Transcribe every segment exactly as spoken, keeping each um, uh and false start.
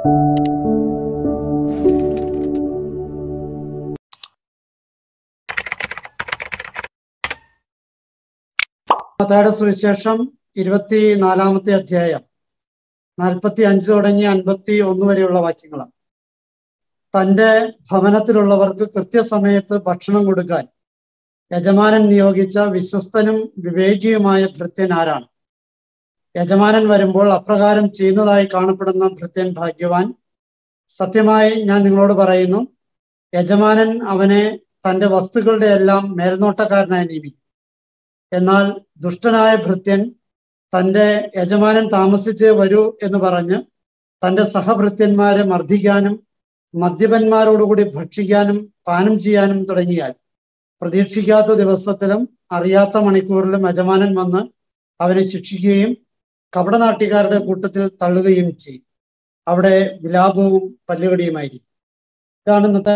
മത്തായിയുടെ സുവിശേഷം ഇരുപത്തി നാലാമത്തെ അധ്യായം നാൽപ്പത്തി അഞ്ച് തുടങ്ങി അൻപത്തി ഒന്ന് വരെയുള്ള വാക്യങ്ങളാണ്. തൻ്റെ ഭവനത്തിലുള്ളവർക്ക് കൃത്യസമയത്ത് ഭക്ഷണം കൊടുക്കാൻ യജമാനൻ നിയോഗിച്ച വിശ്വസ്തനും വിവേകിയുമായ ഭൃത്യൻ ആരാണ്? യജമാനൻ വരുമ്പോൾ അപ്രകാരം ചെയ്യുന്നതായി കാണപ്പെടുന്ന ഭൃത്യൻ ഭാഗ്യവാൻ. സത്യമായി ഞാൻ നിങ്ങളോട് പറയുന്നു, യജമാനൻ അവനെ തൻ്റെ വസ്തുക്കളുടെ എല്ലാം മേൽനോട്ടക്കാരനായി നിയമിക്കും. എന്നാൽ ദുഷ്ടനായ ഭൃത്യൻ തൻ്റെ യജമാനൻ താമസിച്ചേ വരൂ എന്ന് പറഞ്ഞ് തൻ്റെ സഹഭൃത്യന്മാരെ മർദ്ദിക്കാനും മദ്യപന്മാരോടുകൂടി ഭക്ഷിക്കാനും പാനം ചെയ്യാനും തുടങ്ങിയാൽ പ്രതീക്ഷിക്കാത്ത ദിവസത്തിലും അറിയാത്ത മണിക്കൂറിലും യജമാനൻ വന്ന് അവനെ ശിക്ഷിക്കുകയും കപടനാട്യക്കാരുടെ കൂട്ടത്തിൽ തള്ളുകയും ചെയ്യും. അവിടെ വിലാപവും പല്ലുകടിയുമായിരിക്കും. ഇതാണ് ഇന്നത്തെ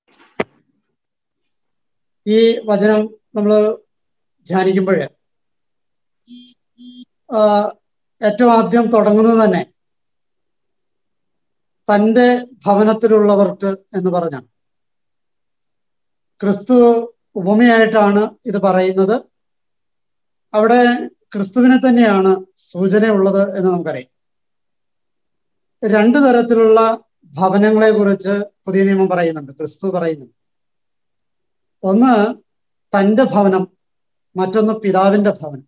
ഈ വചനം നമ്മൾ ധ്യാനിക്കുമ്പോൾ ഏറ്റവും ആദ്യം തുടങ്ങുന്നത് തന്നെ തൻ്റെ ഭവനത്തിലുള്ളവർക്ക് എന്ന് പറഞ്ഞാണ്. ക്രിസ്തു ഉപമയായിട്ടാണ് ഇത് പറയുന്നത്. അവിടെ ക്രിസ്തുവിനെ തന്നെയാണ് സൂചനയുള്ളത് എന്ന് നമുക്കറിയാം. രണ്ടു തരത്തിലുള്ള ഭവനങ്ങളെ കുറിച്ച് പുതിയ നിയമം പറയുന്നുണ്ട്, ക്രിസ്തു പറയുന്നുണ്ട്. ഒന്ന് തൻ്റെ ഭവനം, മറ്റൊന്ന് പിതാവിൻ്റെ ഭവനം.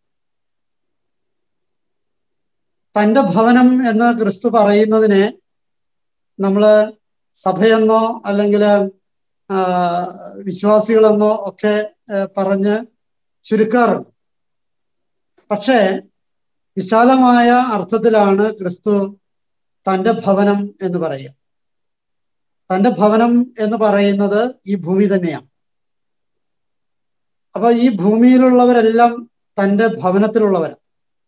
തൻ്റെ ഭവനം എന്ന് ക്രിസ്തു പറയുന്നതിനെ നമ്മൾ സഭയെന്നോ അല്ലെങ്കിൽ വിശ്വാസികളെന്നോ ഒക്കെ പറഞ്ഞ് ചുരുക്കാറുണ്ട്. പക്ഷേ വിശാലമായ അർത്ഥത്തിലാണ് ക്രിസ്തു തൻ്റെ ഭവനം എന്ന് പറയുക. തൻ്റെ ഭവനം എന്ന് പറയുന്നത് ഈ ഭൂമി തന്നെയാണ്. അപ്പൊ ഈ ഭൂമിയിലുള്ളവരെല്ലാം തൻ്റെ ഭവനത്തിലുള്ളവരാണ്.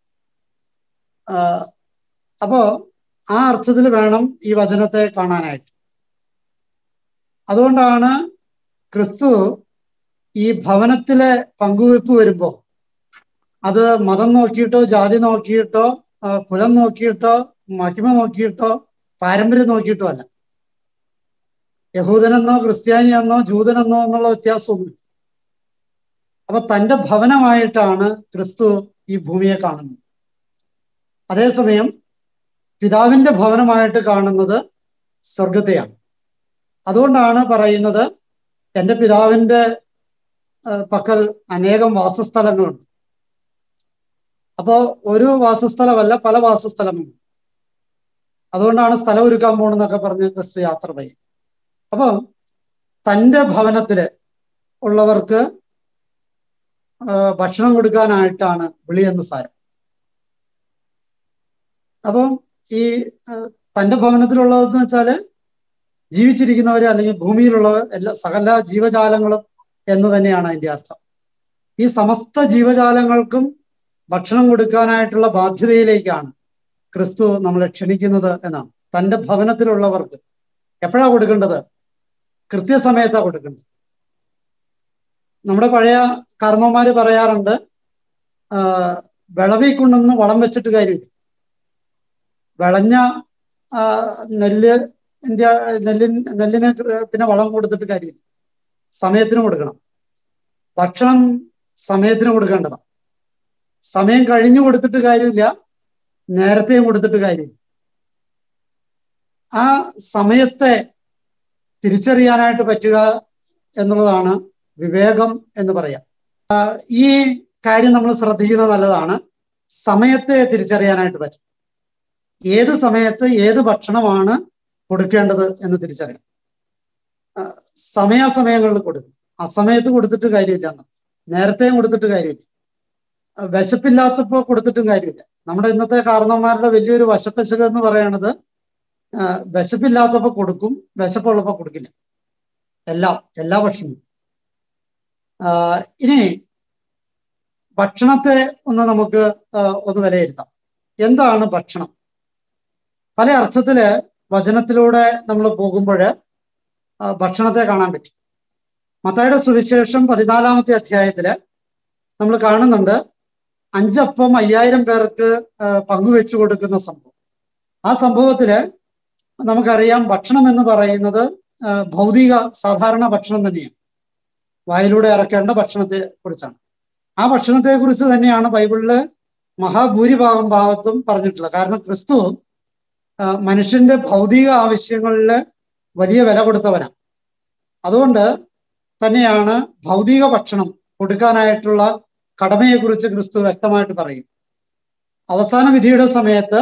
അപ്പോ ആ അർത്ഥത്തിൽ വേണം ഈ വചനത്തെ കാണാനായിട്ട്. അതുകൊണ്ടാണ് ക്രിസ്തു ഈ ഭവനത്തിലെ പങ്കുവെപ്പ് വരുമ്പോൾ അത് മതം നോക്കിയിട്ടോ ജാതി നോക്കിയിട്ടോ കുലം നോക്കിയിട്ടോ മഹിമ നോക്കിയിട്ടോ പാരമ്പര്യം നോക്കിയിട്ടോ അല്ല. യഹൂദനെന്നോ ക്രിസ്ത്യാനിയെന്നോ ജൂതനെന്നോ എന്നുള്ള വ്യത്യാസമൊന്നുമില്ല. അപ്പൊ തൻ്റെ ഭവനമായിട്ടാണ് ക്രിസ്തു ഈ ഭൂമിയെ കാണുന്നത്. അതേസമയം പിതാവിൻ്റെ ഭവനമായിട്ട് കാണുന്നത് സ്വർഗത്തെയാണ്. അതുകൊണ്ടാണ് പറയുന്നത്, എൻ്റെ പിതാവിൻ്റെ പക്കൽ അനേകം വാസസ്ഥലങ്ങളുണ്ട്. അപ്പോൾ ഒരു വാസസ്ഥലമല്ല, പല വാസസ്ഥലമുണ്ട്. അതുകൊണ്ടാണ് സ്ഥലം ഒരുക്കാൻ പോകണമെന്നൊക്കെ പറഞ്ഞ് ക്രിസ്തു യാത്ര ചെയ്യും. അപ്പം തൻ്റെ ഭവനത്തില് ഉള്ളവർക്ക് ഭക്ഷണം കൊടുക്കാനായിട്ടാണ് വിളി എന്ന് സാരം. അപ്പം ഈ തൻ്റെ ഭവനത്തിലുള്ളതെന്ന് വെച്ചാൽ ജീവിച്ചിരിക്കുന്നവർ അല്ലെങ്കിൽ ഭൂമിയിലുള്ളവർ എല്ലാ സകല ജീവജാലങ്ങളും എന്ന് തന്നെയാണ് അതിൻ്റെ അർത്ഥം. ഈ സമസ്ത ജീവജാലങ്ങൾക്കും ഭക്ഷണം കൊടുക്കാനായിട്ടുള്ള ബാധ്യതയിലേക്കാണ് ക്രിസ്തു നമ്മളെ ക്ഷണിക്കുന്നത് എന്നാണ്. തൻ്റെ ഭവനത്തിലുള്ളവർക്ക് എപ്പോഴാണ് കൊടുക്കേണ്ടത്? കൃത്യസമയത്താണ് കൊടുക്കേണ്ടത്. നമ്മുടെ പഴയ കാരണവന്മാര് പറയാറുണ്ട്, വിളവിൽ കൊണ്ടൊന്ന് വളം വെച്ചിട്ട് കാര്യമില്ല. വിളഞ്ഞ നെല്ല് നെല്ലിൻ നെല്ലിന് പിന്നെ വളം കൊടുത്തിട്ട് കാര്യമില്ല. സമയത്തിന് കൊടുക്കണം. ഭക്ഷണം സമയത്തിന് കൊടുക്കേണ്ടതാണ്. സമയം കഴിഞ്ഞു കൊടുത്തിട്ട് കാര്യമില്ല, നേരത്തെയും കൊടുത്തിട്ട് കാര്യമില്ല. ആ സമയത്തെ തിരിച്ചറിയാനായിട്ട് പറ്റുക എന്നുള്ളതാണ് വിവേകം എന്ന് പറയാം. ഈ കാര്യം നമ്മൾ ശ്രദ്ധിക്കുന്നത് നല്ലതാണ്. സമയത്തെ തിരിച്ചറിയാനായിട്ട് പറ്റും. ഏത് സമയത്ത് ഏത് ഭക്ഷണമാണ് കൊടുക്കേണ്ടത് എന്ന് തിരിച്ചറിയാം. സമയാസമയങ്ങളിൽ കൊടുക്കും. അസമയത്ത് കൊടുത്തിട്ട് കാര്യമില്ല എന്ന്, നേരത്തെയും കൊടുത്തിട്ട് കാര്യമില്ല. വിശപ്പില്ലാത്തപ്പോൾ കൊടുത്തിട്ടും കാര്യമില്ല. നമ്മുടെ ഇന്നത്തെ കാരണവന്മാരുടെ വലിയൊരു വശപ്പശക എന്ന് പറയണത് വിശപ്പില്ലാത്തപ്പോൾ കൊടുക്കും, വിശപ്പുള്ളപ്പോൾ കൊടുക്കില്ല. എല്ലാം എല്ലാ ഭക്ഷണവും. ഇനി ഭക്ഷണത്തെ ഒന്ന് നമുക്ക് ഒന്ന് വിലയിരുത്താം. എന്താണ് ഭക്ഷണം? പല അർത്ഥത്തില് വചനത്തിലൂടെ നമ്മൾ പോകുമ്പോൾ ഭക്ഷണത്തെ കാണാൻ പറ്റും. മത്തായിയുടെ സുവിശേഷം പതിനാലാമത്തെ അധ്യായത്തില് നമ്മൾ കാണുന്നുണ്ട് അഞ്ചപ്പം അയ്യായിരം പേർക്ക് പങ്കുവെച്ചു കൊടുക്കുന്ന സംഭവം. ആ സംഭവത്തില് നമുക്കറിയാം ഭക്ഷണം എന്ന് പറയുന്നത് ഭൗതിക സാധാരണ ഭക്ഷണം തന്നെയാണ്. വായിലൂടെ ഇറക്കേണ്ട ഭക്ഷണത്തെ കുറിച്ചാണ്. ആ ഭക്ഷണത്തെ കുറിച്ച് തന്നെയാണ് ബൈബിളില് മഹാഭൂരിഭാഗം ഭാഗത്തും പറഞ്ഞിട്ടുള്ളത്. കാരണം ക്രിസ്തു മനുഷ്യന്റെ ഭൗതിക ആവശ്യങ്ങളിൽ വലിയ വില കൊടുത്തവനാണ്. അതുകൊണ്ട് തന്നെയാണ് ഭൗതിക ഭക്ഷണം കൊടുക്കാനായിട്ടുള്ള കടമയെക്കുറിച്ച് ക്രിസ്തു വ്യക്തമായിട്ട് പറയും. അവസാന വിധിയുടെ സമയത്ത്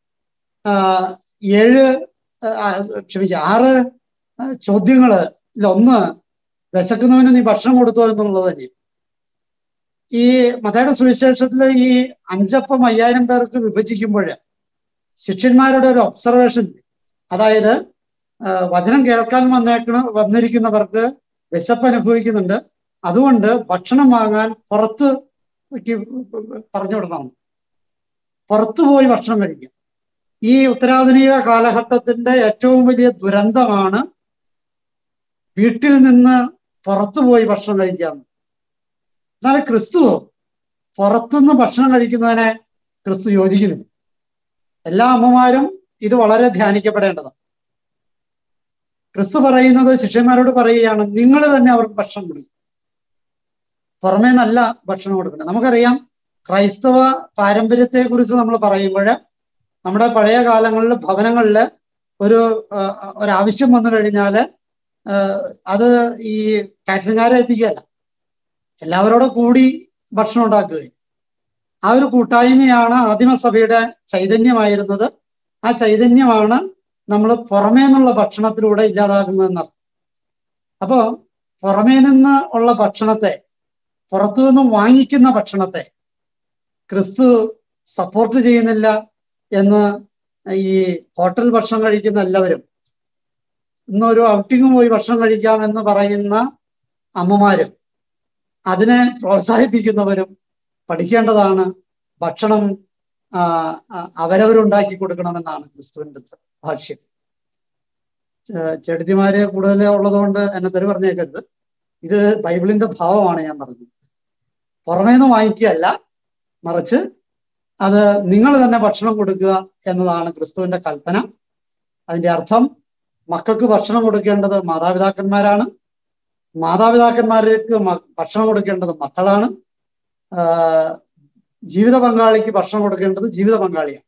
ഏഴ് ക്ഷമിക്കുക ആറ് ചോദ്യങ്ങളിൽ ഒന്ന് വിശക്കുന്നവന് നീ ഭക്ഷണം കൊടുത്തോ എന്നുള്ളത് തന്നെ. ഈ മത്തായിയുടെ സുവിശേഷത്തില് ഈ അഞ്ചപ്പം അയ്യായിരം പേർക്ക് വിഭജിക്കുമ്പോൾ ശിഷ്യന്മാരുടെ ഒരു ഒബ്സർവേഷൻ, അതായത് വചനം കേൾക്കാൻ വന്നേക്കണ വന്നിരിക്കുന്നവർക്ക് വിശപ്പ് അനുഭവിക്കുന്നുണ്ട്, അതുകൊണ്ട് ഭക്ഷണം വാങ്ങാൻ പുറത്ത് പറഞ്ഞു വിടണം, പുറത്തു പോയി ഭക്ഷണം കഴിക്കുക. ഈ ഉത്തരാധുനിക കാലഘട്ടത്തിന്റെ ഏറ്റവും വലിയ ദുരന്തമാണ് വീട്ടിൽ നിന്ന് പുറത്തുപോയി ഭക്ഷണം കഴിക്കുക. എന്നാൽ ക്രിസ്തു പുറത്തുനിന്ന് ഭക്ഷണം കഴിക്കുന്നതിനെ ക്രിസ്തു യോജിക്കുന്നില്ല. എല്ലാ അമ്മമാരും ഇത് വളരെ ധ്യാനിക്കപ്പെടേണ്ടതാണ്. ക്രിസ്തു പറയുന്നത് ശിഷ്യന്മാരോട് പറയുകയാണ്, നിങ്ങൾ തന്നെ അവർക്ക് ഭക്ഷണം കൊടുക്കും, പുറമേ നല്ല ഭക്ഷണം കൊടുക്കണം. നമുക്കറിയാം ക്രൈസ്തവ പാരമ്പര്യത്തെ കുറിച്ച് നമ്മൾ പറയുമ്പോൾ നമ്മുടെ പഴയ കാലങ്ങളിൽ ഭവനങ്ങളിൽ ഒരു ഒരാവശ്യം വന്നു കഴിഞ്ഞാൽ അത് ഈ കാറ്ററിംഗുകാരെ ഏൽപ്പിക്കുകയല്ല, എല്ലാവരോടും കൂടി ഭക്ഷണം ഉണ്ടാക്കുകയും ആ ഒരു കൂട്ടായ്മയാണ് ആദിമസഭയുടെ ചൈതന്യമായിരുന്നത്. ആ ചൈതന്യമാണ് നമ്മൾ പുറമേ നിന്നുള്ള ഭക്ഷണത്തിലൂടെ ഇല്ലാതാകുന്നതെന്നർത്ഥം. അപ്പോ പുറമേ നിന്ന് ഉള്ള ഭക്ഷണത്തെ, പുറത്തു നിന്നും വാങ്ങിക്കുന്ന ഭക്ഷണത്തെ ക്രിസ്തു സപ്പോർട്ട് ചെയ്യുന്നില്ല എന്ന് ഈ ഹോട്ടൽ ഭക്ഷണം കഴിക്കുന്ന എല്ലാവരും, ഇന്നൊരു ഔട്ടിങ് പോയി ഭക്ഷണം കഴിക്കാമെന്ന് പറയുന്ന അമ്മമാരും അതിനെ പ്രോത്സാഹിപ്പിക്കുന്നവരും പഠിക്കേണ്ടതാണ്. ഭക്ഷണം അവരവരുണ്ടാക്കി കൊടുക്കണമെന്നാണ് ക്രിസ്തുവിന്റെ ഭാഷ്യം. ചെടുത്തിമാര് കൂടുതൽ ഉള്ളതുകൊണ്ട് എന്നെ തെറി പറഞ്ഞേക്കരുത്. ഇത് ബൈബിളിന്റെ ഭാവമാണ് ഞാൻ പറഞ്ഞത്. പുറമേന്ന് വാങ്ങിക്കുകയല്ല, മറിച്ച് അത് നിങ്ങൾ തന്നെ ഭക്ഷണം കൊടുക്കുക എന്നതാണ് ക്രിസ്തുവിന്റെ കൽപ്പന. അതിന്റെ അർത്ഥം മക്കൾക്ക് ഭക്ഷണം കൊടുക്കേണ്ടത് മാതാപിതാക്കന്മാരാണ്, മാതാപിതാക്കന്മാർക്ക് ഭക്ഷണം കൊടുക്കേണ്ടത് മക്കളാണ്, ജീവിത പങ്കാളിക്ക് ഭക്ഷണം കൊടുക്കേണ്ടത് ജീവിത പങ്കാളിയാണ്.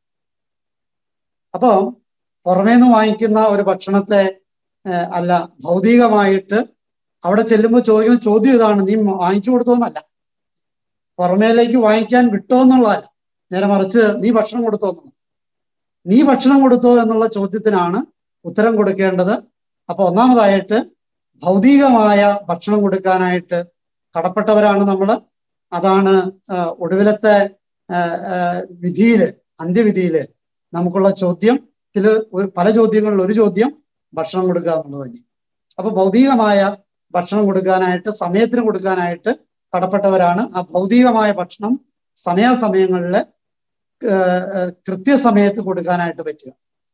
അപ്പൊ പുറമേന്ന് വാങ്ങിക്കുന്ന ഒരു ഭക്ഷണത്തെ അല്ല, ഭൗതികമായിട്ട് അവിടെ ചെല്ലുമ്പോൾ ചോദിക്കുന്ന ചോദ്യം ഇതാണ്, നീ വാങ്ങിച്ചു കൊടുത്തോന്നല്ല, പുറമേലേക്ക് വാങ്ങിക്കാൻ വിട്ടോ എന്നുള്ളതല്ല, നേരെ മറിച്ച് നീ ഭക്ഷണം കൊടുത്തോ എന്നുള്ളത്. നീ ഭക്ഷണം കൊടുത്തോ എന്നുള്ള ചോദ്യത്തിനാണ് ഉത്തരം കൊടുക്കേണ്ടത്. അപ്പൊ ഒന്നാമതായിട്ട് ഭൗതികമായ ഭക്ഷണം കൊടുക്കാനായിട്ട് കടപ്പെട്ടവരാണ് നമ്മൾ. അതാണ് ഒടുവിലത്തെ വിധിയില്, അന്ത്യവിധിയില് നമുക്കുള്ള ചോദ്യത്തില് ഒരു പല ചോദ്യങ്ങളിൽ ഒരു ചോദ്യം ഭക്ഷണം കൊടുക്കുക എന്നുള്ളത് തന്നെ. അപ്പൊ ഭൗതികമായ ഭക്ഷണം കൊടുക്കാനായിട്ട്, സമയത്തിന് കൊടുക്കാനായിട്ട് കടപ്പെട്ടവരാണ്. ആ ഭൗതികമായ ഭക്ഷണം സമയാസമയങ്ങളിൽ കൃത്യസമയത്ത് കൊടുക്കാനായിട്ട് പറ്റുക.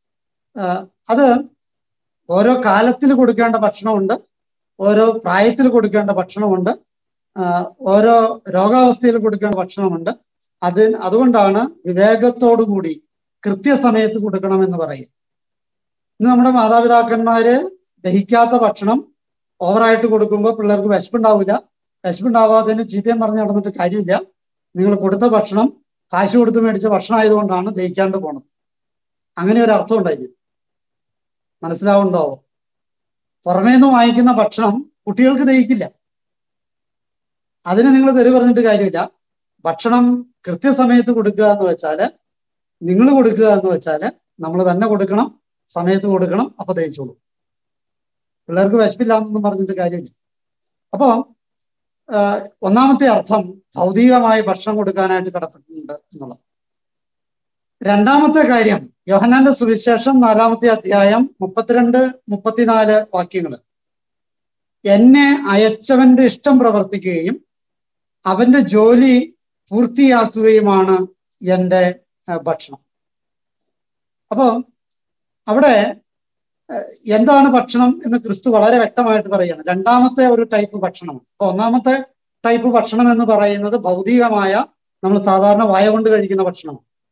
അത് ഓരോ കാലത്തിൽ കൊടുക്കേണ്ട ഭക്ഷണമുണ്ട്, ഓരോ പ്രായത്തിൽ കൊടുക്കേണ്ട ഭക്ഷണമുണ്ട്, ഓരോ രോഗാവസ്ഥയിൽ കൊടുക്കേണ്ട ഭക്ഷണമുണ്ട്. അത് അതുകൊണ്ടാണ് വിവേകത്തോടു കൂടി കൃത്യസമയത്ത് കൊടുക്കണമെന്ന് പറയും. ഇന്ന് നമ്മുടെ മാതാപിതാക്കന്മാര് ദഹിക്കാത്ത ഭക്ഷണം ഓവറായിട്ട് കൊടുക്കുമ്പോൾ പിള്ളേർക്ക് വിശപ്പുണ്ടാവില്ല. വിശപ്പുണ്ടാവാത്തതിന് ചീത്തയും പറഞ്ഞ് നടന്നിട്ട് കാര്യമില്ല. നിങ്ങൾ കൊടുത്ത ഭക്ഷണം കാശ് കൊടുത്ത് മേടിച്ച ഭക്ഷണം ആയതുകൊണ്ടാണ് ദഹിക്കാണ്ട് പോണത്. അങ്ങനെ ഒരു അർത്ഥം ഉണ്ടായി. മനസ്സിലാവുണ്ടോ? പുറമേ നിന്ന് വാങ്ങിക്കുന്ന ഭക്ഷണം കുട്ടികൾക്ക് ദഹിക്കില്ല. അതിന് നിങ്ങൾ തെറി പറഞ്ഞിട്ട് കാര്യമില്ല. ഭക്ഷണം കൃത്യസമയത്ത് കൊടുക്കുക എന്ന് വെച്ചാല്, നിങ്ങൾ കൊടുക്കുക എന്ന് വെച്ചാല് നമ്മൾ തന്നെ കൊടുക്കണം, സമയത്ത് കൊടുക്കണം, അപ്പൊ ദഹിച്ചോളൂ. പിള്ളേർക്ക് വിശപ്പില്ല എന്നൊന്നും പറഞ്ഞിട്ട് കാര്യമില്ല. അപ്പോ ഒന്നാമത്തെ അർത്ഥം ഭൗതികമായി ഭക്ഷണം കൊടുക്കാനായിട്ട് കടപ്പെട്ടിട്ടുണ്ട് എന്നുള്ളത്. രണ്ടാമത്തെ കാര്യം, യോഹന്നാന്റെ സുവിശേഷം നാലാമത്തെ അധ്യായം മുപ്പത്തിരണ്ട് മുപ്പത്തിനാല് വാക്യങ്ങള്. എന്നെ അയച്ചവന്റെ ഇഷ്ടം പ്രവർത്തിക്കുകയും അവന്റെ ജോലി പൂർത്തിയാക്കുകയുമാണ് എൻ്റെ ഭക്ഷണം. അപ്പോ അവിടെ എന്താണ് ഭക്ഷണം എന്ന് ക്രിസ്തു വളരെ വ്യക്തമായിട്ട് പറയുകയാണ്. രണ്ടാമത്തെ ഒരു ടൈപ്പ് ഭക്ഷണം. അപ്പൊ ഒന്നാമത്തെ ടൈപ്പ് ഭക്ഷണം എന്ന് പറയുന്നത് ഭൗതികമായ, നമ്മൾ സാധാരണ വായ കൊണ്ട് കഴിക്കുന്ന ഭക്ഷണം.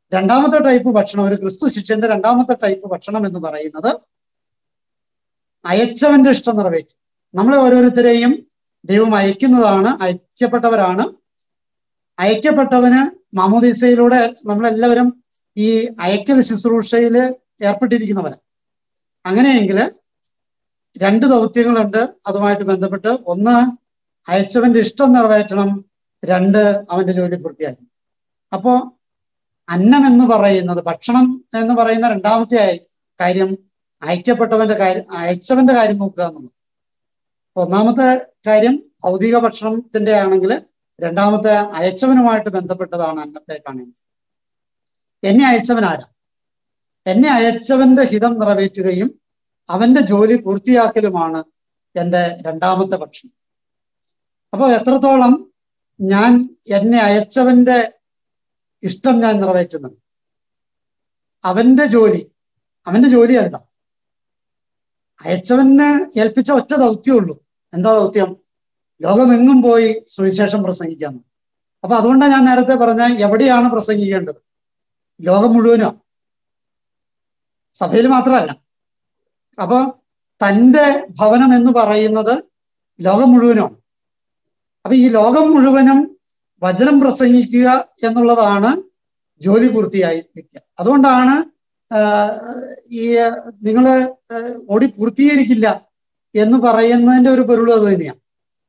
രണ്ടാമത്തെ ടൈപ്പ് ഭക്ഷണം, ഒരു ക്രിസ്തു ശിഷ്യന്റെ രണ്ടാമത്തെ ടൈപ്പ് ഭക്ഷണം എന്ന് പറയുന്നത് അയച്ചവന്റെ ഇഷ്ടം നിറവേറ്റും. നമ്മളെ ഓരോരുത്തരെയും ദൈവം അയക്കുന്നതാണ്, അയക്കപ്പെട്ടവരാണ്. അയക്കപ്പെട്ടവന് മാമോദീസയിലൂടെ നമ്മളെല്ലാവരും ഈ അയക്കൽ ശുശ്രൂഷയിൽ ഏർപ്പെട്ടിരിക്കുന്നവരാണ്. അങ്ങനെയെങ്കിൽ രണ്ട് ദൗത്യങ്ങളുണ്ട് അതുമായിട്ട് ബന്ധപ്പെട്ട്. ഒന്ന്, അയച്ചവന്റെ ഇഷ്ടം നിറവേറ്റണം. രണ്ട്, അവന്റെ ജോലി പൂർത്തിയാക്കി. അപ്പോ അന്നം എന്ന് പറയുന്നത്, ഭക്ഷണം എന്ന് പറയുന്ന രണ്ടാമത്തെ കാര്യം അയക്കപ്പെട്ടവന്റെ കാര്യം, അയച്ചവന്റെ കാര്യം നോക്കുക എന്നുള്ളത്. ഒന്നാമത്തെ കാര്യം ഭൗതിക ഭക്ഷണത്തിന്റെ ആണെങ്കിൽ രണ്ടാമത്തെ അയച്ചവനുമായിട്ട് ബന്ധപ്പെട്ടതാണ് അന്നത്തെ കാണുന്നത്. എന്നെ അയച്ചവൻ ആരാ? എന്നെ അയച്ചവന്റെ ഹിതം നിറവേറ്റുകയും അവന്റെ ജോലി പൂർത്തിയാക്കലുമാണ് എൻ്റെ രണ്ടാമത്തെ ഭക്ഷണം. അപ്പോൾ എത്രത്തോളം ഞാൻ എന്നെ അയച്ചവന്റെ ഇഷ്ടം ഞാൻ നിറവേറ്റുന്നത്, അവന്റെ ജോലി അവന്റെ ജോലി എന്താ? അയച്ചവന് ഏൽപ്പിച്ച ഒറ്റ ദൗത്യമുള്ളൂ. എന്താ ദൗത്യം? ലോകമെങ്ങും പോയി സുവിശേഷം പ്രസംഗിക്കാൻ. അപ്പൊ അതുകൊണ്ടാണ് ഞാൻ നേരത്തെ പറഞ്ഞ എവിടെയാണ് പ്രസംഗിക്കേണ്ടത്? ലോകം മുഴുവനോ? സഭയിൽ മാത്രമല്ല. അപ്പൊ തൻ്റെ ഭവനം എന്ന് പറയുന്നത് ലോകം മുഴുവനാണ്. അപ്പൊ ഈ ലോകം മുഴുവനും വചനം പ്രസംഗിക്കുക എന്നുള്ളതാണ് ജോലി പൂർത്തിയായി വയ്ക്കുക. അതുകൊണ്ടാണ് ഈ നിങ്ങള് ഓടി പൂർത്തീകരിക്കില്ല എന്ന് പറയുന്നതിന്റെ ഒരു പൊരുൾ അത് തന്നെയാണ്.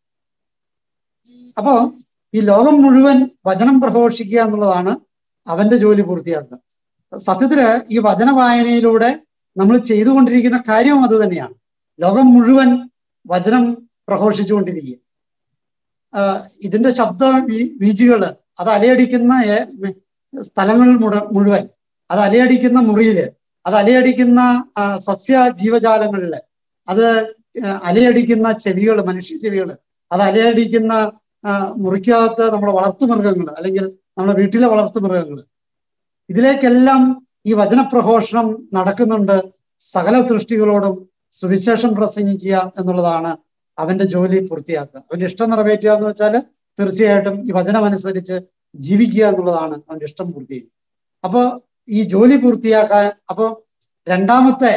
അപ്പോ ഈ ലോകം മുഴുവൻ വചനം പ്രഘോഷിക്കുക എന്നുള്ളതാണ് അവന്റെ ജോലി പൂർത്തിയാക്കുക. സത്യത്തില് ഈ വചന വായനയിലൂടെ നമ്മൾ ചെയ്തുകൊണ്ടിരിക്കുന്ന കാര്യവും അത് തന്നെയാണ്. ലോകം മുഴുവൻ വചനം പ്രഘോഷിച്ചുകൊണ്ടിരിക്കുക. ഇതിന്റെ ശബ്ദ വീജികള് അത് അലയടിക്കുന്ന സ്ഥലങ്ങളിൽ മുഴുവൻ, അത് അലയടിക്കുന്ന മുറിയില്, അത് അലയടിക്കുന്ന സസ്യ ജീവജാലങ്ങളില്, അത് അലയടിക്കുന്ന ചെവികള്, മനുഷ്യ ചെവികള്, അത് അലയടിക്കുന്ന മുറിക്കകത്ത് നമ്മുടെ വളർത്തുമൃഗങ്ങൾ അല്ലെങ്കിൽ നമ്മുടെ വീട്ടിലെ വളർത്തുമൃഗങ്ങൾ, ഇതിലേക്കെല്ലാം ഈ വചനപ്രഘോഷണം നടക്കുന്നുണ്ട്. സകല സൃഷ്ടികളോടും സുവിശേഷം പ്രസംഗിക്കുക എന്നുള്ളതാണ് അവന്റെ ജോലി പൂർത്തിയാക്കുക. അവന്റെ ഇഷ്ടം നിറവേറ്റുക എന്ന് വെച്ചാൽ തീർച്ചയായിട്ടും ഈ വചനം അനുസരിച്ച് ജീവിക്കുക എന്നുള്ളതാണ് അവന്റെ ഇഷ്ടം പൂർത്തിയാക്കുക. അപ്പൊ ഈ ജോലി പൂർത്തിയാക്കാൻ, അപ്പൊ രണ്ടാമത്തെ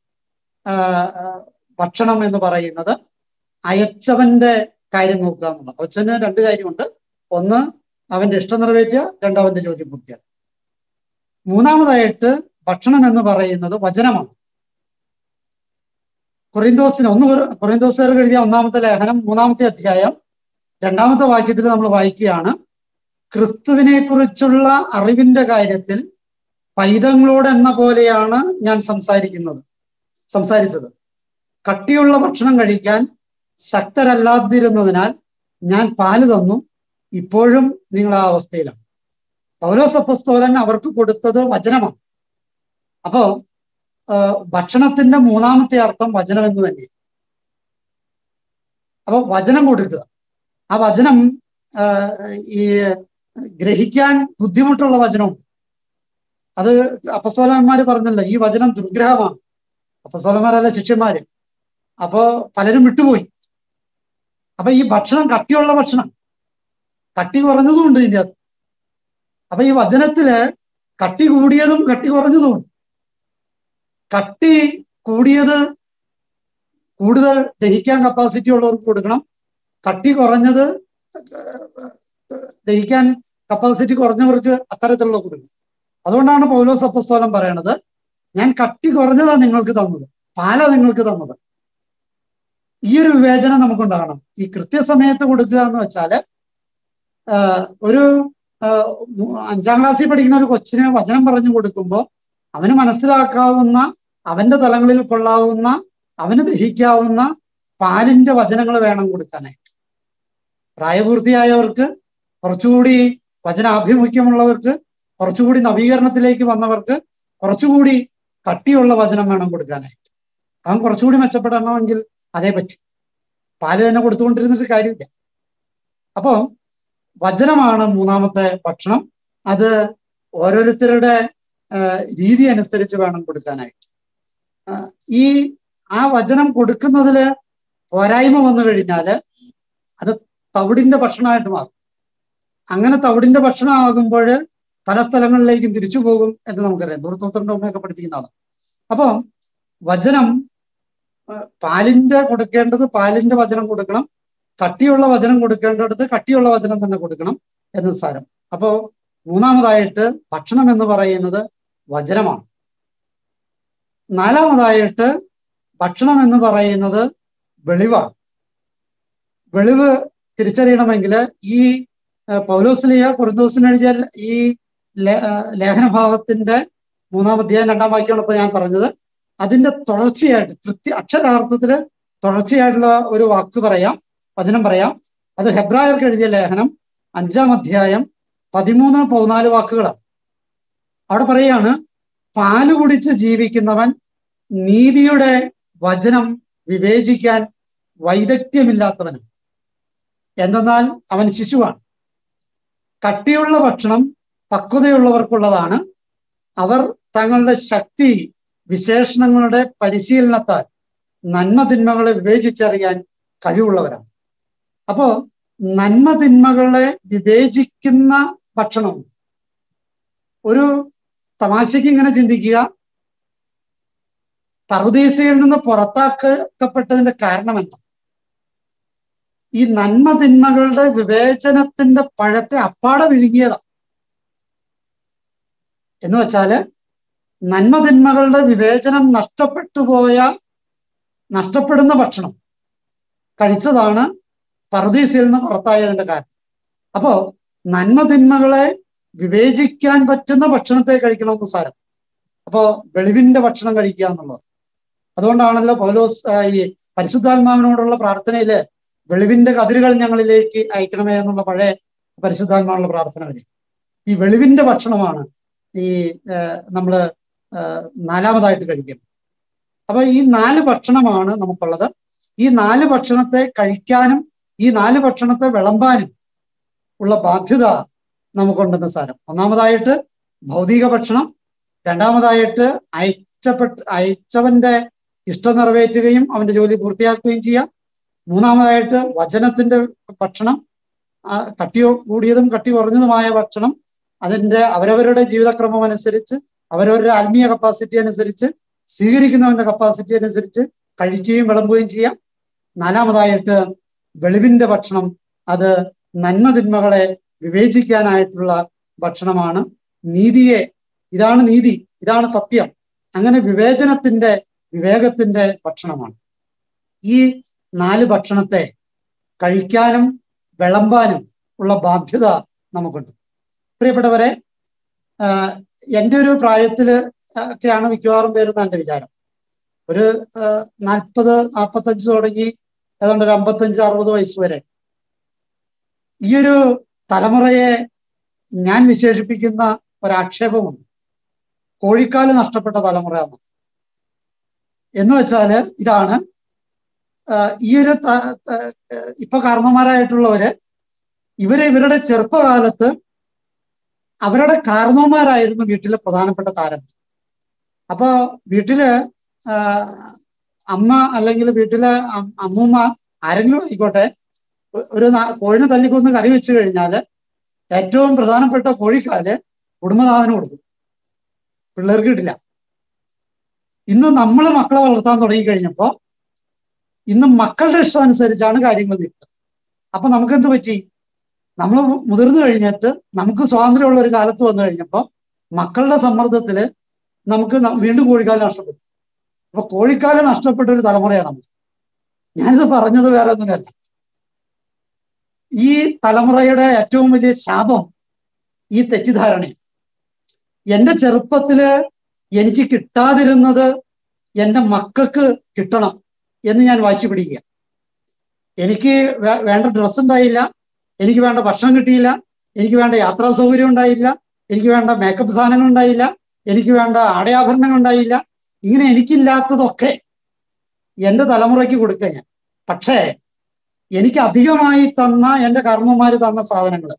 ഭക്ഷണം എന്ന് പറയുന്നത് അയച്ചവന്റെ കാര്യം നോക്കുക എന്നുള്ളത്. അയച്ചവന് രണ്ട് കാര്യമുണ്ട്. ഒന്ന്, അവന്റെ ഇഷ്ടം നിറവേറ്റുക. രണ്ട്, അവന്റെ ജോലി പൂർത്തിയാക്കുക. മൂന്നാമതായിട്ട് ഭക്ഷണം എന്ന് പറയുന്നത് വചനമാണ്. കൊറിന്തോസിന് ഒന്ന് കൊറിന്തോസുകാർക്ക് എഴുതിയ ഒന്നാമത്തെ ലേഖനം മൂന്നാമത്തെ അധ്യായം രണ്ടാമത്തെ വാക്യത്തിൽ നമ്മൾ വായിക്കുകയാണ്, ക്രിസ്തുവിനെ കുറിച്ചുള്ള അറിവിന്റെ കാര്യത്തിൽ പൈതങ്ങളോട് എന്ന പോലെയാണ് ഞാൻ സംസാരിക്കുന്നത് സംസാരിച്ചത് കട്ടിയുള്ള ഭക്ഷണം കഴിക്കാൻ ശക്തരല്ലാതിരുന്നതിനാൽ ഞാൻ പാല് തന്നു. ഇപ്പോഴും നിങ്ങൾ ആ അവസ്ഥയിലാണ്. പൗലോസ് അപ്പോസ്തലൻ അവർക്ക് കൊടുത്തത് വചനമാണ്. അപ്പോ ഭക്ഷണത്തിന്റെ മൂന്നാമത്തെ അർത്ഥം വചനം എന്ന് തന്നെ. അപ്പൊ വചനം കൊടുക്കുക. ആ വചനം ഈ ഗ്രഹിക്കാൻ ബുദ്ധിമുട്ടുള്ള വചനമുണ്ട്. അത് അപ്പോസ്തലന്മാര് പറഞ്ഞല്ലോ, ഈ വചനം ദുർഗ്രഹമാണ്. അപ്പോസ്തലന്മാരല്ല, ശിഷ്യന്മാര്. അപ്പോ പലരും വിട്ടുപോയി. അപ്പൊ ഈ ഭക്ഷണം കട്ടിയുള്ള ഭക്ഷണം, കട്ടി കുറഞ്ഞതും ഉണ്ട് ഇതിൻ്റെ അകത്ത്. അപ്പൊ ഈ വചനത്തില് കട്ടി കൂടിയതും കട്ടി കുറഞ്ഞതും ഉണ്ട്. കട്ടി കൂടിയത് കൂടുതൽ ദഹിക്കാൻ കപ്പാസിറ്റി ഉള്ളവർക്ക് കൊടുക്കണം. കട്ടി കുറഞ്ഞത് ദഹിക്കാൻ കപ്പാസിറ്റി കുറഞ്ഞവർക്ക് അത്തരത്തിലുള്ള കൊടുക്കണം. അതുകൊണ്ടാണ് പൗലോസ് അപ്പോസ്തലൻ പറയണത്, ഞാൻ കട്ടി കുറഞ്ഞതാ നിങ്ങൾക്ക് തന്നത്, പാല നിങ്ങൾക്ക് തന്നത്. ഈ ഒരു വിവേചനം നമുക്കുണ്ടാകണം. ഈ കൃത്യസമയത്ത് കൊടുക്കുക എന്ന് വെച്ചാല് ഒരു അഞ്ചാം ക്ലാസ്സിൽ പഠിക്കുന്ന ഒരു കൊച്ചിന് വചനം പറഞ്ഞു കൊടുക്കുമ്പോൾ അവന് മനസ്സിലാക്കാവുന്ന, അവന്റെ തലങ്ങളിൽ കൊള്ളാവുന്ന, അവന് ദഹിക്കാവുന്ന പാലിന്റെ വചനങ്ങൾ വേണം കൊടുക്കാനായിട്ട്. പ്രായപൂർത്തിയായവർക്ക്, കുറച്ചുകൂടി വചനാഭിമുഖ്യമുള്ളവർക്ക്, കുറച്ചുകൂടി നവീകരണത്തിലേക്ക് വന്നവർക്ക് കുറച്ചുകൂടി കട്ടിയുള്ള വചനം വേണം കൊടുക്കാനായിട്ട്. അവൻ കുറച്ചുകൂടി മെച്ചപ്പെടണമെങ്കിൽ അതേ പറ്റും. പാല് തന്നെ കൊടുത്തുകൊണ്ടിരുന്നിട്ട് കാര്യമില്ല. അപ്പോ വചനമാണ് മൂന്നാമത്തെ ഭക്ഷണം. അത് ഓരോരുത്തരുടെ രീതി അനുസരിച്ച് വേണം കൊടുക്കാനായിട്ട്. ഈ ആ വചനം കൊടുക്കുന്നതില് പോരായ്മ വന്നു കഴിഞ്ഞാല് അത് തവിടിന്റെ ഭക്ഷണമായിട്ട് മാറും. അങ്ങനെ തവിടിന്റെ ഭക്ഷണം ആകുമ്പോൾ പല സ്ഥലങ്ങളിലേക്കും തിരിച്ചു പോകും എന്ന് നമുക്കറിയാം. ദൂരത്തോത്തറിന്റെ ഉമ്മയൊക്കെ പഠിപ്പിക്കുന്നതാണ്. അപ്പം വചനം പാലിന്റെ കൊടുക്കേണ്ടത് പാലിന്റെ വചനം കൊടുക്കണം, കട്ടിയുള്ള വചനം കൊടുക്കേണ്ടടുത്ത് കട്ടിയുള്ള വചനം തന്നെ കൊടുക്കണം എന്ന് സാരം. അപ്പോ മൂന്നാമതായിട്ട് ഭക്ഷണം എന്ന് പറയുന്നത് വചനമാണ്. നാലാമതായിട്ട് ഭക്ഷണം എന്ന് പറയുന്നത് വെളിവാണ്. വെളിവ് തിരിച്ചറിയണമെങ്കിൽ ഈ പൗലോസ്ലിയ കൊരിന്തോസിന് എഴുതിയ ഈ ലേഖനഭാവത്തിന്റെ മൂന്നാം അധ്യായം രണ്ടാം വാക്യമാണ് ഇപ്പൊ ഞാൻ പറഞ്ഞത്. അതിന്റെ തുടർച്ചയായിട്ട് കൃത്യ അക്ഷരാർത്ഥത്തില് തുടർച്ചയായിട്ടുള്ള ഒരു വാക്ക് പറയാം, വചനം പറയാം. അത് ഹെബ്രായർക്ക് എഴുതിയ ലേഖനം അഞ്ചാം അധ്യായം പതിമൂന്ന് പതിനാല് വാക്കുകളാണ്. അവിടെ പറയാണ്, പാല് കുടിച്ച് ജീവിക്കുന്നവൻ നീതിയുടെ വചനം വിവേചിക്കാൻ വൈദഗ്ധ്യമില്ലാത്തവനും, എന്തെന്നാൽ അവൻ ശിശുവാണ്. കട്ടിയുള്ള ഭക്ഷണം പക്വതയുള്ളവർക്കുള്ളതാണ്. അവർ തങ്ങളുടെ ശക്തി വിശേഷണങ്ങളുടെ പരിശീലനത്താൽ നന്മ തിന്മകളെ വിവേചിച്ചറിയാൻ കഴിവുള്ളവരാണ്. അപ്പോ നന്മ തിന്മകളെ വിവേചിക്കുന്ന ഭക്ഷണം. ഒരു തമാശയ്ക്ക് ഇങ്ങനെ ചിന്തിക്കുക, പറുദീസയിൽ നിന്ന് പുറത്താക്കപ്പെട്ടതിന്റെ കാരണം എന്താ? ഈ നന്മ തിന്മകളുടെ വിവേചനത്തിന്റെ പഴത്തെ അപ്പാടെ വിഴുങ്ങിയതാ. എന്ന് വെച്ചാല് നന്മ തിന്മകളുടെ വിവേചനം നഷ്ടപ്പെട്ടു പോയ നഷ്ടപ്പെടുന്ന ഭക്ഷണം കഴിച്ചതാണ് പറുദീസയിൽ നിന്ന് പുറത്തായതിന്റെ കാരണം. അപ്പോ നന്മ തിന്മകളെ വിവേചിക്കാൻ പറ്റുന്ന ഭക്ഷണത്തെ കഴിക്കണമെന്ന് സാരം. അപ്പോ വെളിവിന്റെ ഭക്ഷണം കഴിക്കുക എന്നുള്ളത്. അതുകൊണ്ടാണല്ലോ പൗലോസ് ഈ പരിശുദ്ധാത്മാവിനോടുള്ള പ്രാർത്ഥനയില് വെളിവിന്റെ കതിരുകൾ ഞങ്ങളിലേക്ക് അയക്കണമേ എന്നുള്ള പഴയ പരിശുദ്ധാത്മാവിനുള്ള പ്രാർത്ഥന വരെ. ഈ വെളിവിന്റെ ഭക്ഷണമാണ് ഈ നമ്മള് നാലാമതായിട്ട് കഴിക്കുന്നത്. അപ്പൊ ഈ നാല് ഭക്ഷണമാണ് നമുക്കുള്ളത്. ഈ നാല് ഭക്ഷണത്തെ കഴിക്കാനും ഈ നാല് ഭക്ഷണത്തെ വിളമ്പാനും ഉള്ള ബാധ്യത നമുക്കുണ്ടെന്ന് സാരം. ഒന്നാമതായിട്ട് ഭൗതിക ഭക്ഷണം, രണ്ടാമതായിട്ട് അയച്ചപ്പെട്ട് അയച്ചവന്റെ ഇഷ്ടം നിറവേറ്റുകയും അവന്റെ ജോലി പൂർത്തിയാക്കുകയും ചെയ്യാം. മൂന്നാമതായിട്ട് വചനത്തിന്റെ ഭക്ഷണം, കട്ടി കൂടിയതും കട്ടി കുറഞ്ഞതുമായ ഭക്ഷണം, അതിന്റെ അവരവരുടെ ജീവിതക്രമം അനുസരിച്ച് അവരവരുടെ ആത്മീയ കപ്പാസിറ്റി അനുസരിച്ച് സ്വീകരിക്കുന്നവന്റെ കപ്പാസിറ്റി അനുസരിച്ച് കഴിക്കുകയും വിളമ്പുകയും ചെയ്യാം. നാലാമതായിട്ട് വെളിവിന്റെ ഭക്ഷണം, അത് നന്മ തിന്മകളെ വിവേചിക്കാനായിട്ടുള്ള ഭക്ഷണമാണ്. നീതിയെ, ഇതാണ് നീതി, ഇതാണ് സത്യം, അങ്ങനെ വിവേചനത്തിന്റെ വിവേകത്തിന്റെ ഭക്ഷണമാണ്. ഈ നാല് ഭക്ഷണത്തെ കഴിക്കാനും വിളമ്പാനും ഉള്ള ബാധ്യത നമുക്കുണ്ട്. പ്രിയപ്പെട്ടവരെ, എൻ്റെ ഒരു പ്രായത്തില് ഒക്കെയാണ് മിക്കവാറും പേരുന്ന എൻ്റെ വിചാരം. ഒരു നാൽപ്പത് നാൽപ്പത്തഞ്ച് തുടങ്ങി ഏതാണ്ട് ഒരു അമ്പത്തഞ്ച് അറുപത് വയസ്സ് വരെ ഈ ഒരു തലമുറയെ ഞാൻ വിശേഷിപ്പിക്കുന്ന ഒരാക്ഷേപമുണ്ട്. കോഴിക്കാല് നഷ്ടപ്പെട്ട തലമുറ എന്ന്. എന്ന് വെച്ചാല് ഇതാണ്, ഈ ഒരു ഇപ്പൊ കാരണവന്മാരായിട്ടുള്ളവര് ഇവര് ഇവരുടെ ചെറുപ്പകാലത്ത് അവരുടെ കാരണവന്മാരായിരുന്നു വീട്ടിലെ പ്രധാനപ്പെട്ട താരം. അപ്പൊ വീട്ടില് അമ്മ അല്ലെങ്കിൽ വീട്ടിലെ അമ്മൂമ്മ ആരെങ്കിലും ആയിക്കോട്ടെ ഒരു കോഴിനെ തല്ലിക്കൊന്ന് കറി വെച്ച് കഴിഞ്ഞാല് ഏറ്റവും പ്രധാനപ്പെട്ട കോഴിക്കാല് കുടുംബനാഥന് കൊടുക്കും, പിള്ളേർക്ക് കിട്ടില്ല. ഇന്ന് നമ്മൾ മക്കളെ വളർത്താൻ തുടങ്ങിക്കഴിഞ്ഞപ്പോ ഇന്ന് മക്കളുടെ ഇഷ്ടം അനുസരിച്ചാണ് കാര്യങ്ങൾ നീക്കുന്നത്. അപ്പൊ നമുക്കെന്ത് പറ്റി? നമ്മൾ മുതിർന്നു കഴിഞ്ഞിട്ട് നമുക്ക് സ്വാതന്ത്ര്യമുള്ള ഒരു കാലത്ത് വന്നു കഴിഞ്ഞപ്പോ മക്കളുടെ സമ്മർദ്ദത്തില് നമുക്ക് വീണ്ടും കോഴിക്കാല് നഷ്ടപ്പെട്ടു. അപ്പൊ കോഴിക്കാല് നഷ്ടപ്പെട്ട ഒരു തലമുറയാണ് നമ്മൾ. ഞാനിത് പറഞ്ഞത് വേറെ ഒന്നുമല്ല. ഈ തലമുറയുടെ ഏറ്റവും വലിയ ശാപം ഈ തെറ്റിദ്ധാരണയാണ്. എന്റെ ചെറുപ്പത്തില് എനിക്ക് കിട്ടാതിരുന്നത് എൻ്റെ മക്കൾക്ക് കിട്ടണം എന്ന് ഞാൻ വാശി പിടിക്കുക. എനിക്ക് വേണ്ട ഡ്രസ്സ് ഉണ്ടായില്ല, എനിക്ക് വേണ്ട ഭക്ഷണം കിട്ടിയില്ല, എനിക്ക് വേണ്ട യാത്രാ സൗകര്യം ഉണ്ടായില്ല, എനിക്ക് വേണ്ട മേക്കപ്പ് സാധനങ്ങൾ ഉണ്ടായില്ല, എനിക്ക് വേണ്ട ആടയാഭരണങ്ങൾ ഉണ്ടായില്ല. ഇങ്ങനെ എനിക്കില്ലാത്തതൊക്കെ എൻ്റെ തലമുറയ്ക്ക് കൊടുക്കുക ഞാൻ. പക്ഷേ എനിക്ക് അധികമായി തന്ന എൻ്റെ കാരണവന്മാര് തന്ന സാധനങ്ങൾ,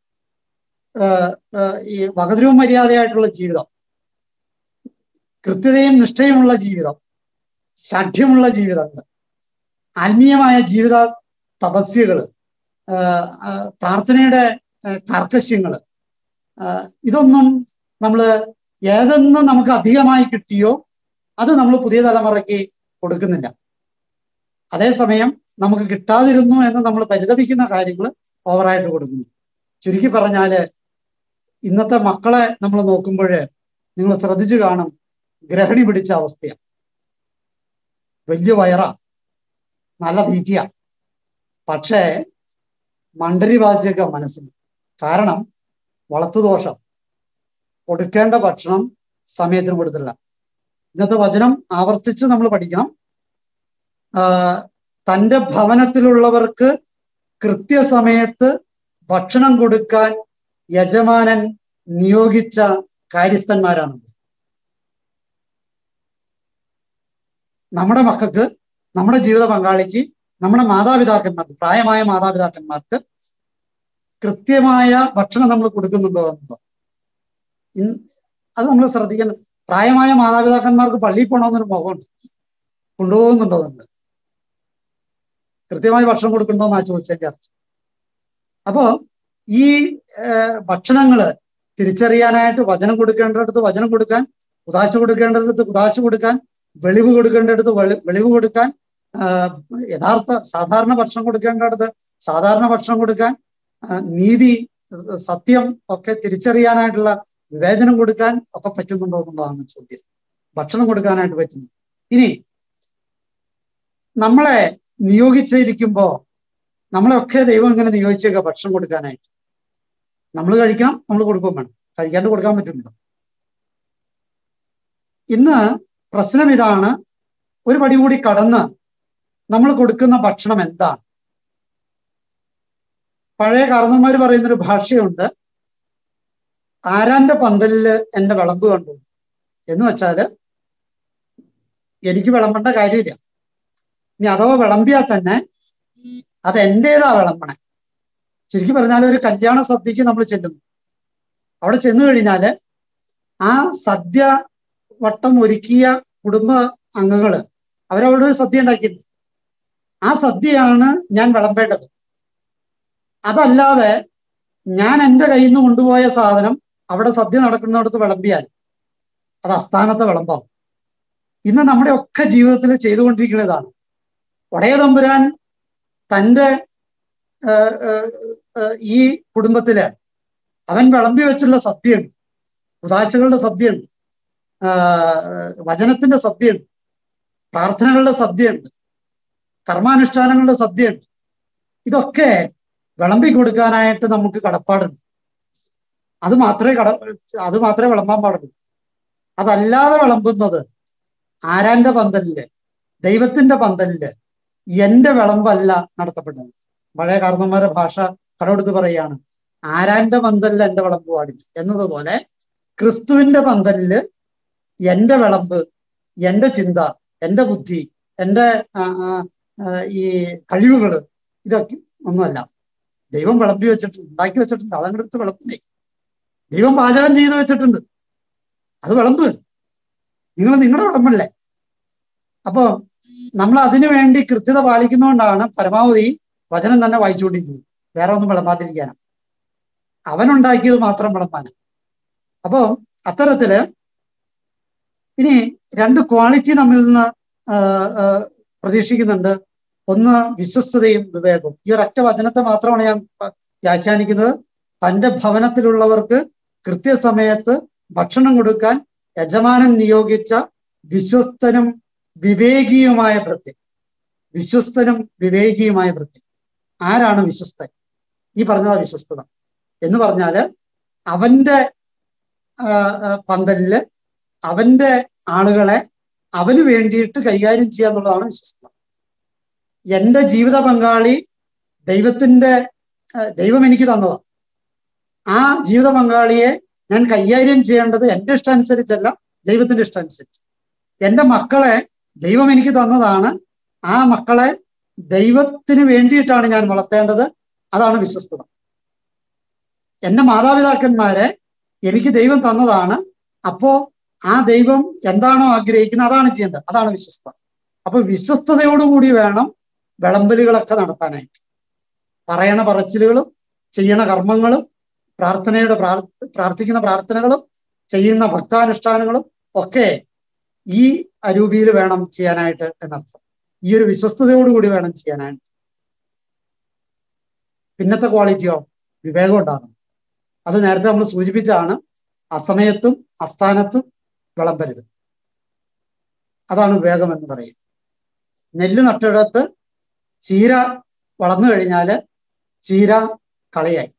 ഈ വകതിരവും മര്യാദയായിട്ടുള്ള ജീവിതം, കൃത്യതയും നിഷ്ഠയുമുള്ള ജീവിതം, ഷാഠ്യമുള്ള ജീവിതങ്ങൾ, ആത്മീയമായ ജീവിത തപസ്യകള്, പ്രാർത്ഥനയുടെ കാർക്കശ്യങ്ങള്, ഇതൊന്നും നമ്മൾ ഏതെന്ന് നമുക്ക് അധികമായി കിട്ടിയോ അത് നമ്മൾ പുതിയ തലമുറയ്ക്ക് കൊടുക്കുന്നില്ല. അതേസമയം നമുക്ക് കിട്ടാതിരുന്നു എന്ന് നമ്മൾ പരിതപിക്കുന്ന കാര്യങ്ങൾ ഓവറായിട്ട് കൊടുക്കുന്നു. ചുരുക്കി പറഞ്ഞാല് ഇന്നത്തെ മക്കളെ നമ്മൾ നോക്കുമ്പോൾ നിങ്ങൾ ശ്രദ്ധിച്ചു കാണും, ഗ്രഹണി പിടിച്ച അവസ്ഥയാണ്. വലിയ വയറാ, നല്ല തീറ്റിയ, പക്ഷേ മണ്ടരി ബാധ്യത മനസ്സിന്. കാരണം വളർത്തുദോഷം, കൊടുക്കേണ്ട ഭക്ഷണം സമയത്തിന് കൊടുത്തില്ല. ഇന്നത്തെ വചനം ആവർത്തിച്ച് നമ്മൾ പഠിക്കണം. തൻ്റെ ഭവനത്തിലുള്ളവർക്ക് കൃത്യസമയത്ത് ഭക്ഷണം കൊടുക്കാൻ യജമാനൻ നിയോഗിച്ച കാര്യസ്ഥന്മാരാണ്. നമ്മുടെ മക്കൾക്ക്, നമ്മുടെ ജീവിത പങ്കാളിക്ക്, നമ്മുടെ മാതാപിതാക്കന്മാർക്ക്, പ്രായമായ മാതാപിതാക്കന്മാർക്ക് കൃത്യമായ ഭക്ഷണം നമ്മൾ കൊടുക്കുന്നുണ്ടോ എന്നോ അത് നമ്മൾ ശ്രദ്ധിക്കണം. പ്രായമായ മാതാപിതാക്കന്മാർക്ക് പള്ളിയിൽ പോകണമെന്നൊരു മോഹമുണ്ട്, കൊണ്ടുപോകുന്നുണ്ടോ എന്ന്, കൃത്യമായി ഭക്ഷണം കൊടുക്കണ്ടോ എന്നാ ചോദിച്ചതിന്റെ അർത്ഥം. അപ്പോ ഈ ഭക്ഷണങ്ങള് തിരിച്ചറിയാനായിട്ട് വചനം കൊടുക്കേണ്ടടുത്ത് വചനം കൊടുക്കാൻ, ഉദാശ കൊടുക്കേണ്ടടുത്ത് ഉദാശ കൊടുക്കാൻ, വെളിവ് കൊടുക്കേണ്ടടുത്ത് വെളിവ് കൊടുക്കാൻ, യഥാർത്ഥ സാധാരണ ഭക്ഷണം കൊടുക്കേണ്ടടുത്ത് സാധാരണ ഭക്ഷണം കൊടുക്കാൻ, നീതി സത്യം ഒക്കെ തിരിച്ചറിയാനായിട്ടുള്ള വിവേചനം കൊടുക്കാൻ ഒക്കെ പറ്റുന്നുണ്ടോ എന്നുള്ളതാണ് ചോദ്യം. ഭക്ഷണം കൊടുക്കാനായിട്ട് പറ്റുന്നു. ഇനി നമ്മളെ നിയോഗിച്ചിരിക്കുമ്പോ നമ്മളെയൊക്കെ ദൈവം ഇങ്ങനെ നിയോഗിച്ചേക്കുക ഭക്ഷണം കൊടുക്കാനായിട്ട്. നമ്മൾ കഴിക്കണം, നമ്മൾ കൊടുക്കുകയും വേണം, കഴിക്കാണ്ട് കൊടുക്കാൻ പറ്റുന്നുണ്ടോ? ഇന്ന് പ്രശ്നം ഇതാണ്. ഒരു പടി കൂടി കടന്ന് നമ്മൾ കൊടുക്കുന്ന ഭക്ഷണം എന്താണ്? പഴയ കാരണവന്മാർ പറയുന്നൊരു ഭാഷയുണ്ട്, ആരാന്റെ പന്തലില് എന്റെ വിളമ്പ് കണ്ടു എന്ന് വെച്ചാല് എനിക്ക് വിളമ്പേണ്ട കാര്യമില്ല. ഇനി അഥവാ വിളമ്പിയാൽ തന്നെ അത് എന്റേതാ വിളമ്പണേ. ശരിക്കും പറഞ്ഞാൽ ഒരു കല്യാണ സദ്യക്ക് നമ്മൾ ചെല്ലുന്നു. അവിടെ ചെന്നു കഴിഞ്ഞാല് ആ സദ്യ വട്ടം ഒരുക്കിയ കുടുംബ അംഗങ്ങള് അവരവിടെ ഒരു സദ്യ ഉണ്ടാക്കിയിട്ടുണ്ട്. ആ സദ്യയാണ് ഞാൻ വിളമ്പേണ്ടത്. അതല്ലാതെ ഞാൻ എൻ്റെ കയ്യിൽ നിന്ന് കൊണ്ടുപോയ സാധനം അവിടെ സദ്യ നടക്കുന്നിടത്ത് വിളമ്പിയാൽ അത് അസ്ഥാനത്തെ വിളമ്പാവും. ഇന്ന് നമ്മുടെ ഒക്കെ ജീവിതത്തിൽ ചെയ്തുകൊണ്ടിരിക്കുന്നതാണ്. ഒടയ തമ്പുരാൻ തൻ്റെ ഈ കുടുംബത്തില് അവൻ വിളമ്പി വെച്ചുള്ള സദ്യയുണ്ട്, ഉദാശകളുടെ സദ്യയുണ്ട്, വചനത്തിന്റെ സദ്യയുണ്ട്, പ്രാർത്ഥനകളുടെ സദ്യയുണ്ട്, കർമാനുഷ്ഠാനങ്ങളുടെ സദ്യയുണ്ട്. ഇതൊക്കെ വിളമ്പി കൊടുക്കാനായിട്ട് നമുക്ക് കടപ്പാടുണ്ട്. അത് മാത്രമേ കട അത് മാത്രമേ വിളമ്പാൻ പാടുള്ളൂ. അതല്ലാതെ വിളമ്പുന്നത് ആരാന്റെ പന്തലില്, ദൈവത്തിന്റെ പന്തലില് എന്റെ വിളമ്പല്ല നടത്തപ്പെടുന്നത്. പഴയ കാരണവന്മാരുടെ ഭാഷ കടമെടുത്ത് പറയുകയാണ്, ആരാന്റെ പന്തലില് എന്റെ വിളമ്പ് പാടില്ല എന്നതുപോലെ ക്രിസ്തുവിന്റെ പന്തലില് എന്റെ വിളമ്പ്, എന്റെ ചിന്ത, എന്റെ ബുദ്ധി, എന്റെ ഈ കഴിവുകള് ഇതൊക്കെ ഒന്നുമല്ല. ദൈവം വിളമ്പി വെച്ചിട്ടുണ്ട്, ഉണ്ടാക്കി വെച്ചിട്ടുണ്ട്, അതങ്ങെടുത്ത് വിളമ്പുന്നേ. ദൈവം പാചകം ചെയ്ത് വെച്ചിട്ടുണ്ട്, അത് വിളമ്പ്. നിങ്ങൾ നിങ്ങളുടെ വിളമ്പല്ലേ. അപ്പോ നമ്മൾ അതിനു വേണ്ടി കൃത്യത പാലിക്കുന്നതുകൊണ്ടാണ് പരമാവധി വചനം തന്നെ വായിച്ചുകൊണ്ടിരിക്കുന്നത്. വേറെ ഒന്നും വിളമ്പാണ്ടിരിക്കാനാണ്, അവനുണ്ടാക്കിയത് മാത്രം വിളമ്പാനാണ്. അപ്പോ അത്തരത്തില് ഇനി രണ്ട് ക്വാളിറ്റി നമ്മിൽ നിന്ന് പ്രതീക്ഷിക്കുന്നുണ്ട്. ഒന്ന് വിശ്വസ്തതയും വിവേകവും. ഈ ഒരൊറ്റ വചനത്തെ മാത്രമാണ് ഞാൻ വ്യാഖ്യാനിക്കുന്നത്. തൻ്റെ ഭവനത്തിലുള്ളവർക്ക് കൃത്യസമയത്ത് ഭക്ഷണം കൊടുക്കാൻ യജമാനൻ നിയോഗിച്ച വിശ്വസ്തനും വിവേകിയുമായ ഭൃത്യൻ. വിശ്വസ്തനും വിവേകിയുമായ ഭൃത്യൻ. ആരാണ് വിശ്വസ്തൻ? ഈ പറഞ്ഞതാ വിശ്വസ്തത എന്ന് പറഞ്ഞാല് അവന്റെ പന്തലില് അവന്റെ ആളുകളെ അവന് വേണ്ടിയിട്ട് കൈകാര്യം ചെയ്യുക എന്നുള്ളതാണ് വിശ്വസ്തത. എന്റെ ജീവിത പങ്കാളി ദൈവത്തിന്റെ ദൈവം എനിക്ക് തന്നതാണ്. ആ ജീവിത പങ്കാളിയെ ഞാൻ കൈകാര്യം ചെയ്യേണ്ടത് എൻ്റെ ഇഷ്ടാനുസരിച്ചല്ല, ദൈവത്തിന്റെ ഇഷ്ടാനുസരിച്ച്. എൻ്റെ മക്കളെ ദൈവം എനിക്ക് തന്നതാണ്. ആ മക്കളെ ദൈവത്തിന് വേണ്ടിയിട്ടാണ് ഞാൻ വളർത്തേണ്ടത്. അതാണ് വിശ്വസ്തത. എൻ്റെ മാതാപിതാക്കന്മാരെ എനിക്ക് ദൈവം തന്നതാണ്. അപ്പോ ആ ദൈവം എന്താണോ ആഗ്രഹിക്കുന്നത് അതാണ് ചെയ്യേണ്ടത്. അതാണ് വിശ്വസ്തത. അപ്പൊ വിശ്വസ്തതയോടുകൂടി വേണം വിളമ്പലുകളൊക്കെ നടത്താനായിട്ട്. പറയണ പറച്ചിലുകളും ചെയ്യണ കർമ്മങ്ങളും പ്രാർത്ഥനയുടെ പ്രാർത്ഥിക്കുന്ന പ്രാർത്ഥനകളും ചെയ്യുന്ന ഭക്താനുഷ്ഠാനങ്ങളും ഒക്കെ ഈ അരൂപിയിൽ വേണം ചെയ്യാനായിട്ട് എന്നർത്ഥം. ഈ ഒരു വിശ്വസ്തയോടുകൂടി വേണം ചെയ്യാനായിട്ട്. പിന്നത്തെ ക്വാളിറ്റിയോ വിവേകം ഉണ്ടാകണം. അത് നേരത്തെ നമ്മൾ സൂചിപ്പിച്ചാണ്, അസമയത്തും അസ്ഥാനത്തും വിളമ്പരുത്. അതാണ് വിവേകം എന്ന് പറയുന്നത്. നെല്ല് നട്ടിടത്ത് ചീര വളർന്നു കഴിഞ്ഞാല് ചീര കളയായി.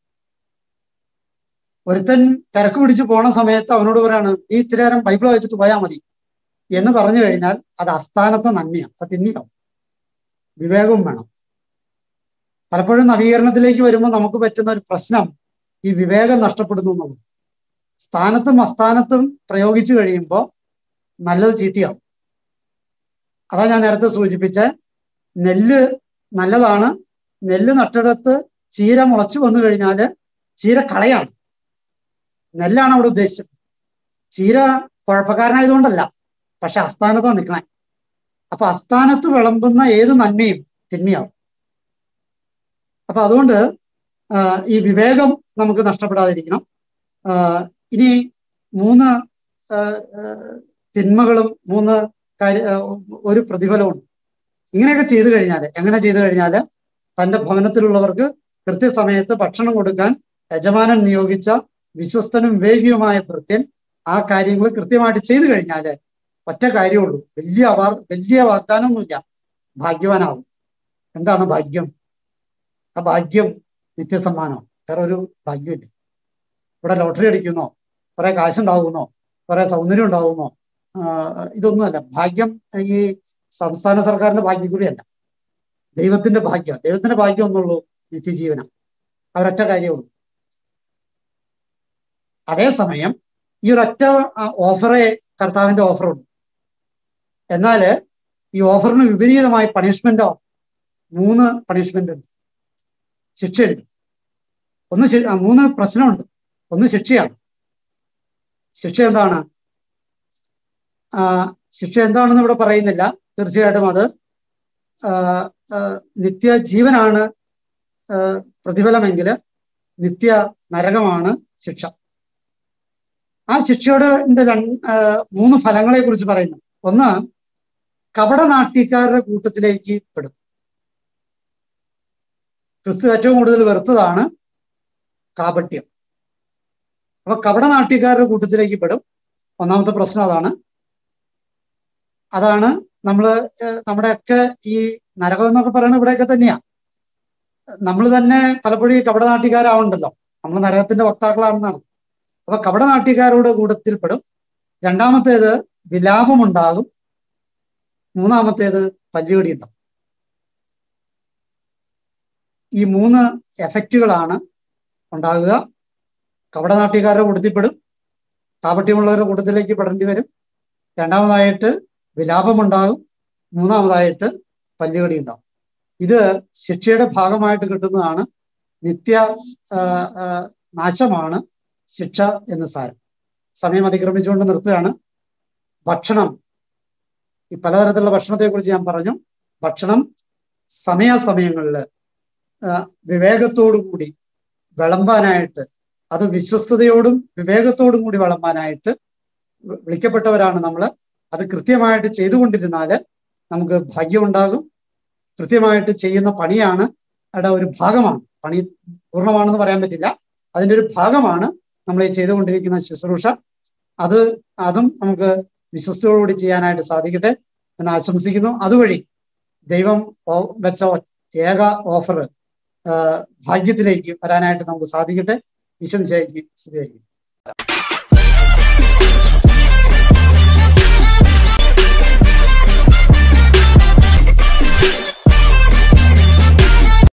ഒരുത്തൻ തിരക്ക് പിടിച്ച് പോണ സമയത്ത് അവനോട് പറയാണ്, ഈ ഇത്തിരി നേരം ബൈബിൾ വായിച്ചിട്ട് പോയാൽ മതി എന്ന് പറഞ്ഞു കഴിഞ്ഞാൽ അത് അസ്ഥാനത്തെ നന്മയാണ്, അത് തിന്മയാവും. വിവേകവും വേണം. പലപ്പോഴും നവീകരണത്തിലേക്ക് വരുമ്പോൾ നമുക്ക് പറ്റുന്ന ഒരു പ്രശ്നം ഈ വിവേകം നഷ്ടപ്പെടുന്നു എന്നുള്ളത്. സ്ഥാനത്തും അസ്ഥാനത്തും പ്രയോഗിച്ചു കഴിയുമ്പോൾ നല്ലത് ചീത്തയാവും. അതാ ഞാൻ നേരത്തെ സൂചിപ്പിച്ച നെല്ല് നല്ലതാണ്. നെല്ല് നട്ടിടത്ത് ചീര മുളച്ചു വന്നു കഴിഞ്ഞാല് ചീര കളയാണ്. നെല്ലാണ് അവിടെ ഉദ്ദേശിച്ചത്. ചീര കുഴപ്പക്കാരനായതുകൊണ്ടല്ല, പക്ഷെ അസ്ഥാനത്താണ് നിൽക്കണേ. അപ്പൊ അസ്ഥാനത്ത് വിളമ്പുന്ന ഏത് നന്മയും തിന്മയാവും. അപ്പൊ അതുകൊണ്ട് ഈ വിവേകം നമുക്ക് നഷ്ടപ്പെടാതിരിക്കണം. ഇനി മൂന്ന് തിന്മകളും മൂന്ന് കാര്യ ഒരു പ്രതിഫലമുണ്ട്. ഇങ്ങനെയൊക്കെ ചെയ്തു കഴിഞ്ഞാല്, എങ്ങനെ ചെയ്തു കഴിഞ്ഞാല് തന്റെ ഭവനത്തിലുള്ളവർക്ക് കൃത്യസമയത്ത് ഭക്ഷണം കൊടുക്കാൻ യജമാനൻ നിയോഗിച്ച വിശ്വസ്തനും വിവേകിയുമായ ഭൃത്യൻ ആ കാര്യങ്ങൾ കൃത്യമായിട്ട് ചെയ്തു കഴിഞ്ഞാല് ഒറ്റ കാര്യമുള്ളൂ, വലിയ അവാർ വലിയ വാഗ്ദാനമൊന്നുമില്ല, ഭാഗ്യവാനാവും. എന്താണ് ഭാഗ്യം? ആ ഭാഗ്യം നിത്യസമ്മാനമാണ്. വേറെ ഒരു ഭാഗ്യമില്ല. ഇവിടെ ലോട്ടറി അടിക്കുന്നോ, കുറെ കാശുണ്ടാകുന്നോ, കുറെ സൗന്ദര്യം ഉണ്ടാകുന്നോ, ഇതൊന്നുമല്ല. ഭാഗ്യം ഈ സംസ്ഥാന സർക്കാരിന്റെ ഭാഗ്യക്കുറിയല്ല, ദൈവത്തിന്റെ ഭാഗ്യം. ദൈവത്തിന്റെ ഭാഗ്യം ഒന്നുള്ളൂ, നിത്യജീവന. അവരൊറ്റ കാര്യമുള്ളൂ. അതേസമയം ഈ ഒരൊറ്റ ഓഫറെ കർത്താവിന്റെ ഓഫറുണ്ട്. എന്നാല് ഈ ഓഫറിന് വിപരീതമായി പണിഷ്മെന്റോ മൂന്ന് പണിഷ്മെന്റ് ഉണ്ട്, ശിക്ഷയുണ്ട്. ഒന്ന് മൂന്ന് പ്രശ്നമുണ്ട്. ഒന്ന് ശിക്ഷയാണ്. ശിക്ഷ എന്താണ്? ആ ശിക്ഷ എന്താണെന്ന് ഇവിടെ പറയുന്നില്ല. തീർച്ചയായിട്ടും അത് നിത്യജീവനാണ് പ്രതിഫലമെങ്കിൽ നിത്യ നരകമാണ് ശിക്ഷ. ആ ശിക്ഷയുടെ മൂന്ന് ഫലങ്ങളെ കുറിച്ച് പറയുന്നു. ഒന്ന്, കപടനാട്യക്കാരുടെ കൂട്ടത്തിലേക്ക് പെടും. ക്രിസ്തു ഏറ്റവും കൂടുതൽ വെറുത്തതാണ് കാപട്യം. അപ്പൊ കപടനാട്യക്കാരുടെ കൂട്ടത്തിലേക്ക് പെടും. ഒന്നാമത്തെ പ്രശ്നം അതാണ്. അതാണ് നമ്മള് നമ്മുടെയൊക്കെ ഈ നരകം എന്നൊക്കെ പറയുന്നത് ഇവിടെയൊക്കെ തന്നെയാ. നമ്മൾ തന്നെ പലപ്പോഴും ഈ കപടനാട്യക്കാരാവുണ്ടല്ലോ, നമ്മൾ നരകത്തിന്റെ വക്താക്കളാണെന്നാണ്. അപ്പൊ കപടനാട്യക്കാരുടെ കൂട്ടത്തിൽപ്പെടും. രണ്ടാമത്തേത് വിലാപമുണ്ടാകും. മൂന്നാമത്തേത് പല്ലുകടി ഉണ്ടാകും. ഈ മൂന്ന് എഫക്റ്റുകളാണ് ഉണ്ടാകുക. കപടനാട്യക്കാരുടെ കൂട്ടത്തിൽപ്പെടും, കാപട്യമുള്ളവരുടെ കൂട്ടത്തിലേക്ക് പെടേണ്ടി വരും. രണ്ടാമതായിട്ട് വിലാപമുണ്ടാകും. മൂന്നാമതായിട്ട് പല്ലുകടി ഉണ്ടാകും. ഇത് ശിക്ഷയുടെ ഭാഗമായിട്ട് കിട്ടുന്നതാണ്. നിത്യ നാശമാണ് ശിക്ഷ എന്ന് സാരം. സമയം അതിക്രമിച്ചുകൊണ്ട് നിർത്തുകയാണ്. ഭക്ഷണം, ഈ പലതരത്തിലുള്ള ഭക്ഷണത്തെ കുറിച്ച് ഞാൻ പറഞ്ഞു. ഭക്ഷണം സമയാസമയങ്ങളിൽ വിവേകത്തോടു കൂടി വിളമ്പാനായിട്ട്, അത് വിശ്വസ്തയോടും വിവേകത്തോടും കൂടി വിളമ്പാനായിട്ട് വിളിക്കപ്പെട്ടവരാണ് നമ്മൾ. അത് കൃത്യമായിട്ട് ചെയ്തുകൊണ്ടിരുന്നാല് നമുക്ക് ഭാഗ്യമുണ്ടാകും. കൃത്യമായിട്ട് ചെയ്യുന്ന പണിയാണ് അവിടെ ഒരു ഭാഗമാണ്. പണി പൂർണ്ണമാണെന്ന് പറയാൻ പറ്റില്ല, അതിൻ്റെ ഒരു ഭാഗമാണ് നമ്മൾ ഈ ചെയ്തുകൊണ്ടിരിക്കുന്ന ശുശ്രൂഷ. അത് അതും നമുക്ക് വിശ്വസ്തയോടുകൂടി ചെയ്യാനായിട്ട് സാധിക്കട്ടെ എന്ന് ആശംസിക്കുന്നു. അതുവഴി ദൈവം വെച്ച ഏക ഓഫർ ഭാഗ്യത്തിലേക്ക് വരാനായിട്ട് നമുക്ക് സാധിക്കട്ടെ. ഈശ്വരൻ ശരിക്കും സ്ഥിതിയായിരിക്കും.